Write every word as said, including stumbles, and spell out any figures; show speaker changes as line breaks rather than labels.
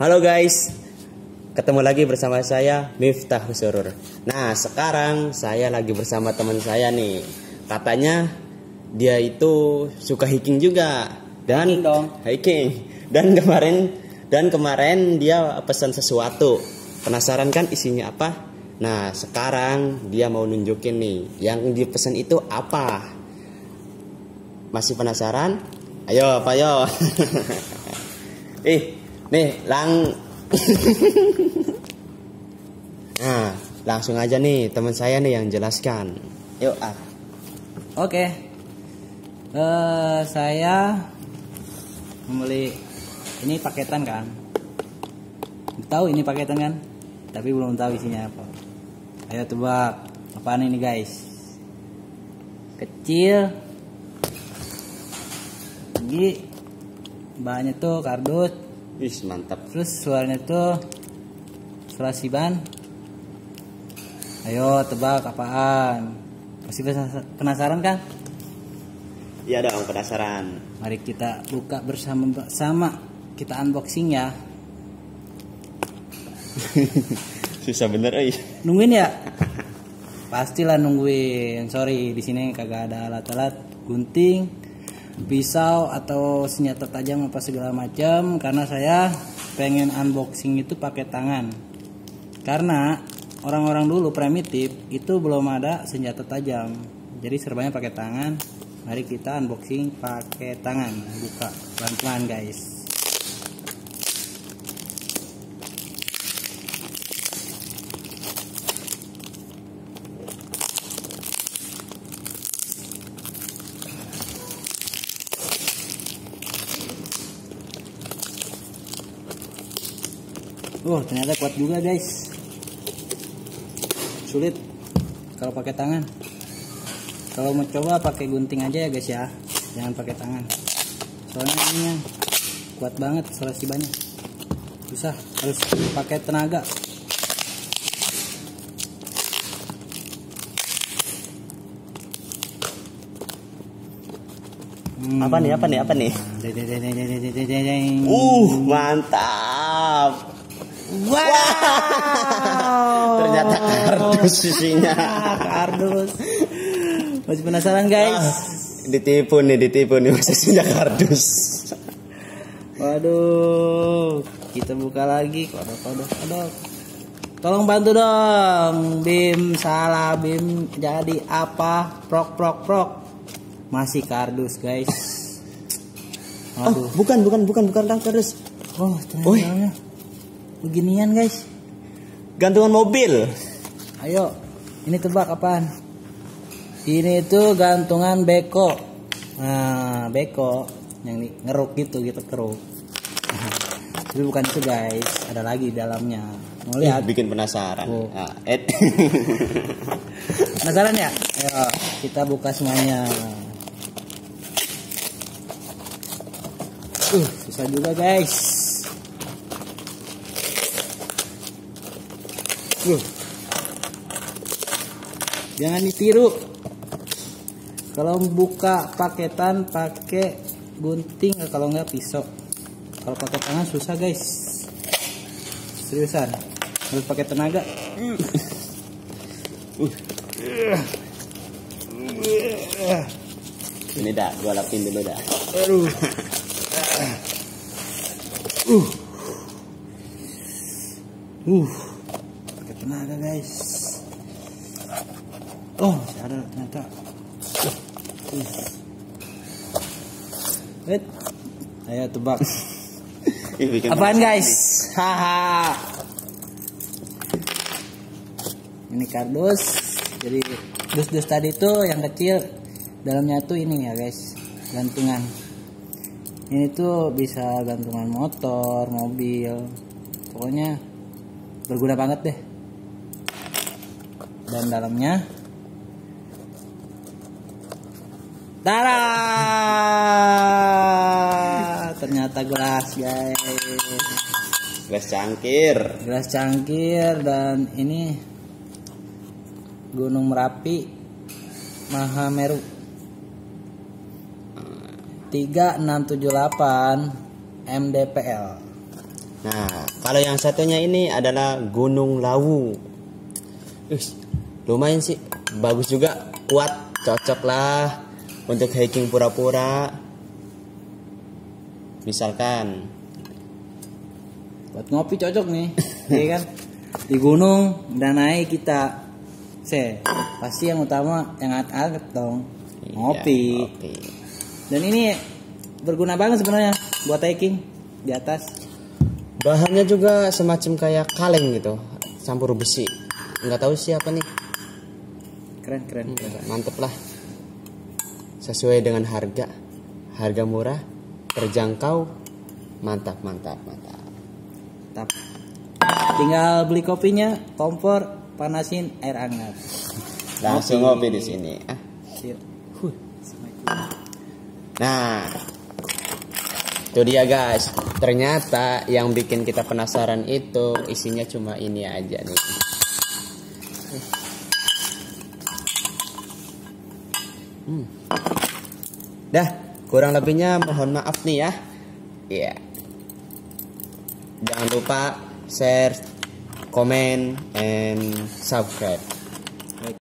Halo guys, ketemu lagi bersama saya Miftah Surur. Nah sekarang saya lagi bersama teman saya nih. Katanya dia itu suka hiking juga dan
hiking dong.
Hiking dan kemarin dan kemarin dia pesan sesuatu. Penasaran kan isinya apa? Nah sekarang dia mau nunjukin nih yang dipesan itu apa. Masih penasaran? Ayo, apa yo? Ih, nih lang. Nah, langsung aja nih teman saya nih yang jelaskan. Yuk ah.
Oke. Uh, saya membeli ini paketan kan. Tahu ini paketan kan? Tapi belum tahu isinya apa. Ayo tebak. Apaan ini guys? Kecil. Tinggi. Bahannya tuh kardus.
Wih, mantap.
Terus suaranya tuh suara Siban. Ayo tebak apaan? Masih penasaran kan?
Iya dong, penasaran.
Mari kita buka bersama-sama. Kita unboxing ya.
Susah bener eh.
Nungguin ya? Pastilah nungguin. Sorry, di sini kagak ada alat-alat gunting, pisau atau senjata tajam apa segala macam karena saya pengen unboxing itu pakai tangan. Karena orang-orang dulu primitif itu belum ada senjata tajam. Jadi serbanya pakai tangan. Mari kita unboxing pakai tangan. Buka pelan-pelan guys. Oh, ternyata kuat juga guys. Sulit kalau pakai tangan. Kalau mau coba pakai gunting aja ya guys ya, jangan pakai tangan. Soalnya ini yang kuat banget selasibannya. Susah, harus pakai tenaga.
Hmm. Apa nih? Apa nih? Apa nih? Uh, mantap.
Wow.
Ternyata kardus isinya.
Kardus. Masih penasaran guys?
Ah, ditipu nih, ditipu nih masa isinya kardus.
Waduh, kita buka lagi. Kodok, kodok, kodok. Tolong bantu dong, Bim. Salah Bim. Jadi apa? Prok, prok, prok. Masih kardus guys.
Waduh. Oh, bukan, bukan, bukan, bukan kardus.
Oh, ternyata beginian guys.
Gantungan mobil.
Ayo, ini tebak apaan? Ini itu gantungan beko. Nah, beko yang ngeruk gitu, gitu keruk. Tapi bukan itu guys, ada lagi di dalamnya. Mau lihat?
Eh, bikin penasaran. Oh. Nah, eh.
Penasaran ya? Ayo, kita buka semuanya. Uh, susah juga guys. Uh. Jangan ditiru. Kalau buka paketan pakai gunting, kalau nggak pisau. Kalau pakai tangan susah guys. Seriusan, harus pakai tenaga.
Uh. Ini dah, gua lapin dulu dah.
Aduh. Uh. Uh. Pakai tenaga guys. Oh, ada ternyata. Uh. Wait. Ayo tebak. Apaan guys? Haha. Ini kardus. Jadi dus-dus tadi tuh yang kecil, dalamnya tuh ini ya guys, gantungan. Ini tuh bisa gantungan motor, mobil. Pokoknya berguna banget deh. Dan dalamnya Tara! Ternyata gelas guys.
Gelas cangkir.
Gelas cangkir dan ini Gunung Merapi Mahameru tiga enam tujuh delapan M D P L.
Nah, kalau yang satunya ini adalah Gunung Lawu. Uish, lumayan sih, bagus juga, kuat, cocok lah untuk hiking pura-pura. Misalkan
buat ngopi cocok nih, iya kan? Di gunung udah naik kita, se pasti yang utama yang hangat-hangat dong, ngopi.
Iya, ngopi. Dan
ini berguna banget sebenarnya buat hiking di atas.
Bahannya juga semacam kayak kaleng gitu, campur besi. Nggak tahu siapa nih.
Keren keren. keren.
Mantep lah. Sesuai dengan harga, harga murah, terjangkau, mantap mantap mantap.
Mantap. Tinggal beli kopinya, kompor, panasin air hangat.
Langsung ngopi di sini. Ah.
Huh.
Nah, itu dia guys. Ternyata yang bikin kita penasaran itu isinya cuma ini aja nih. Hmm. Dah, kurang lebihnya mohon maaf nih ya. Iya. Yeah. Jangan lupa share, comment, and subscribe.